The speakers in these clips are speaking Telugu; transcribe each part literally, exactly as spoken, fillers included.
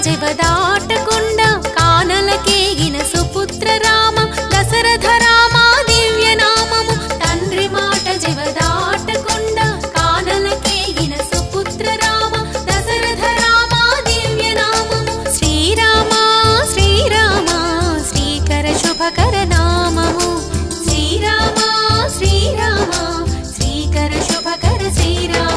జవదాటకుండా కానలకేగిన సుపుత్ర రామ దశరథ రామ దివ్య నామము తండ్రి మాట జవదాటకుండా కానలకేగిన సుపుత్ర రామ దశరథ రామ దివ్య నామము శ్రీరామ శ్రీరామ శ్రీకర శుభకర నామము శ్రీరామ శ్రీరామ శ్రీకర శుభకర శ్రీరామ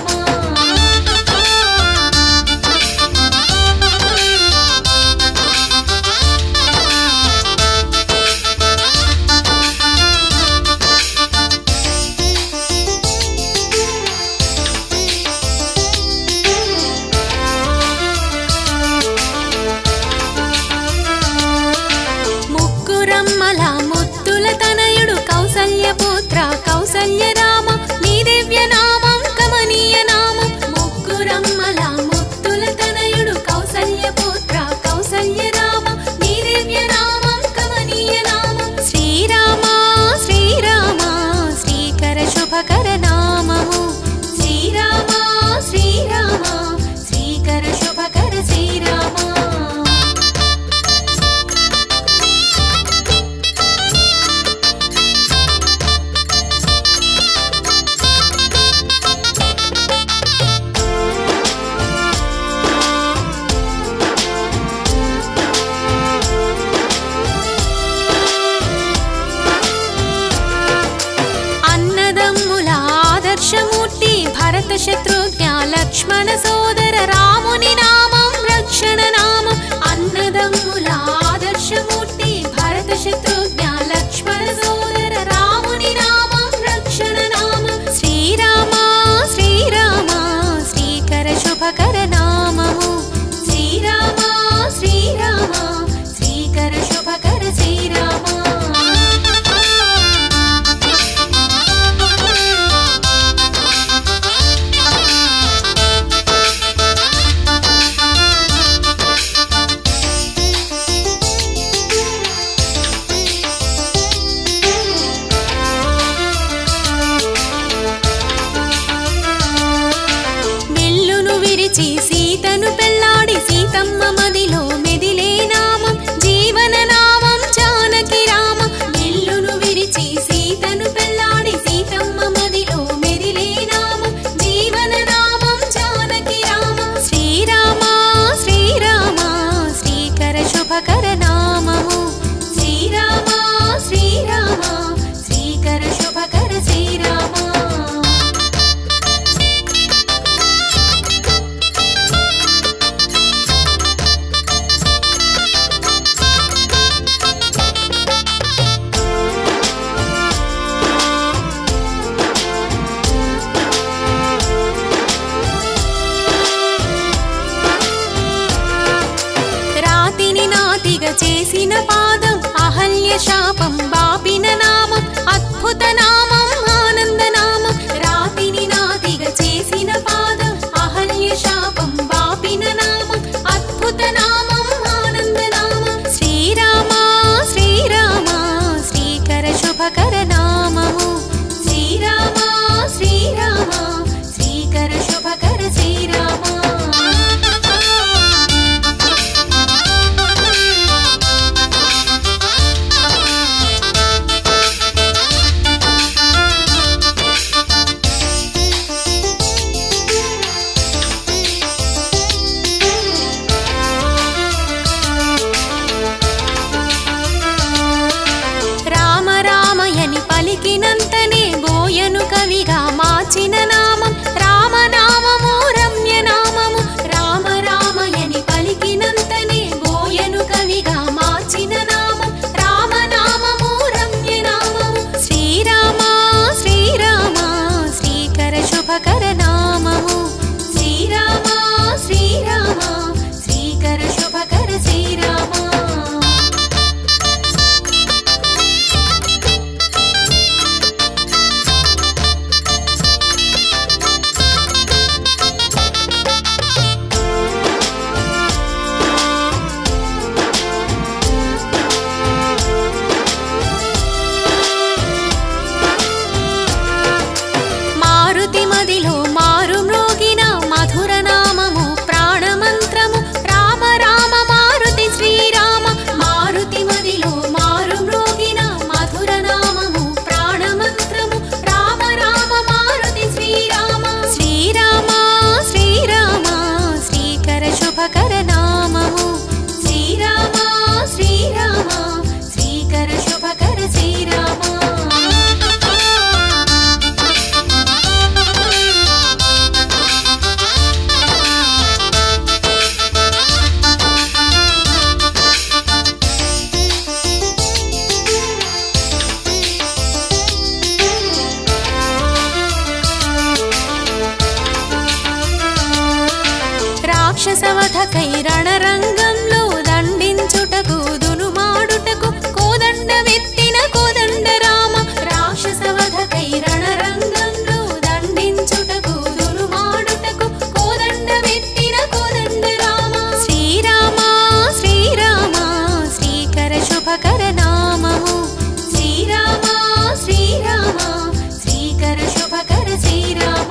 కౌసల్యపుత్ర కౌసల్య రామ నీ దివ్య నామం కమనీయ నామం ముగ్గురమ్మల ముత్తుల తనయుడు కౌసల్యపుత్ర కౌసల్య రామ నీ దివ్య నామం కమనీయ నామం శ్రీరామ శ్రీరామ శ్రీకర శుభకర నామము శ్రీరామ శ్రీరామ శ్రీకర శుభకర శ్రీరామ మూర్తి భరత శత్రుఘ్న లక్ష్మణ సోదర రాముని నామం రక్షణ నామం అన్నదమ్ముల ఆదర్శమూర్తి భరత శత్రుఘ్న లక్ష్మణ సోదర రాముని నామం రక్షణ నామం శ్రీరామ శ్రీరామ శ్రీకర శుభకర నామము శ్రీరామ శ్రీరామ శ్రీకర శుభకర శ్రీరామ సీతను పెళ్లాడి సీతమ్మ మదిలో మెదిలే నామం జీవన నామం జానకి రామం విల్లును విరిచి సీతను పెళ్లాడి సీతమ్మ మదిలో మెదిలే నామం జీవన నామం జానకి రామం శ్రీరామ శ్రీరామ శ్రీకర శుభకర నామము శ్రీరామ శ్రీరామ శ్రీకర శుభకర శ్రీరామ చేసిన పాదం అహల్య శాపం బాపిన నామం అద్భుత నామం ఆనంద నామం రాతిని నాతిగా చేసిన పాదం అహల్య శాపం బాపిన నామం అద్భుత నామం ఆనంద నామం శ్రీరామ శ్రీరామ శ్రీకర శుభకర నామము శ్రీరామ శ్రీరామ శ్రీకర శుభకర శ్రీరామ పలికినంతనే బోయను కవిగా మార్చిన నామం రామనామము రమ్య నామము రామ రామయని పలికినంతనే బోయను కవిగా మార్చిన నామం రామనామము రమ్య నామము శ్రీరామ శ్రీరామ శ్రీకర శుభకర నామము శ్రీరామ శ్రీరామ శ్రీకర శుభకర శ్రీరామ శుభకర నామము శ్రీరామ శ్రీరామ శ్రీకర శుభకర శ్రీరామ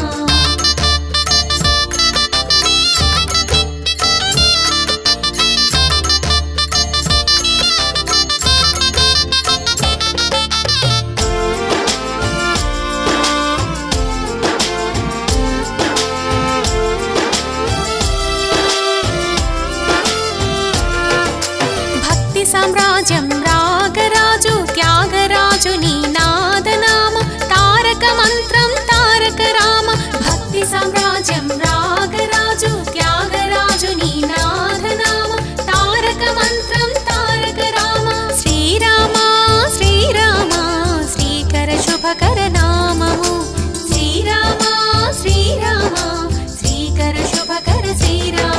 సామ్రాజ్యం రాగరాజు త్యాగరాజు నీ నాదనామం తారక మంత్రం తారక రామ భక్తి సామ్రాజ్యం రాగరాజు త్యాగరాజు నీ నాదనామం తారక మంత్రం తారక రామ శ్రీరామ శ్రీరామ శ్రీకర శుభకర నామము శ్రీరామ శ్రీరామ శ్రీకర శుభకర శ్రీరామ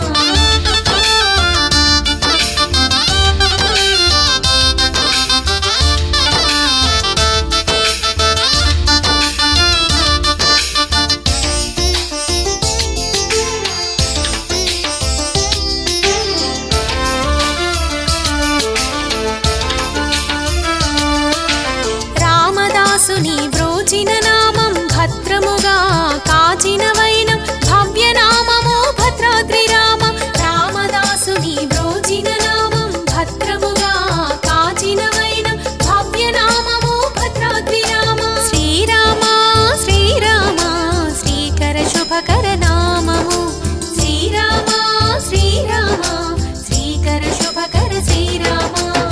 నీ బ్రోచిన నామం భద్రముగా కాచిన వైనం భవ్య నామము భద్రాద్రి రామ రామదాసు నీ బ్రోచిన నామం భద్రముగా కాచిన వైనం భవ్య నామము భద్రాద్రి రామ శ్రీరామ శ్రీరామ శ్రీకర శుభకర నామము శ్రీరామ శ్రీరామ శ్రీకర శుభకర శ్రీరామ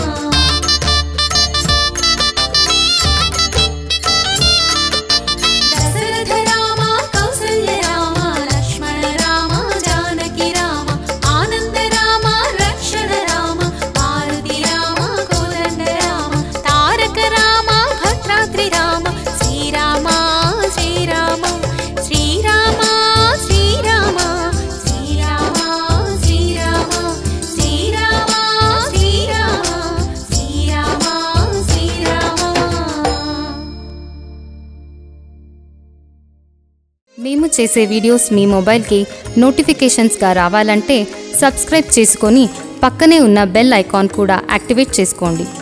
మేము చేసే వీడియోస్ మీ మొబైల్కి నోటిఫికేషన్స్గా రావాలంటే సబ్స్క్రైబ్ చేసుకొని పక్కనే ఉన్న బెల్ ఐకాన్ కూడా యాక్టివేట్ చేసుకోండి.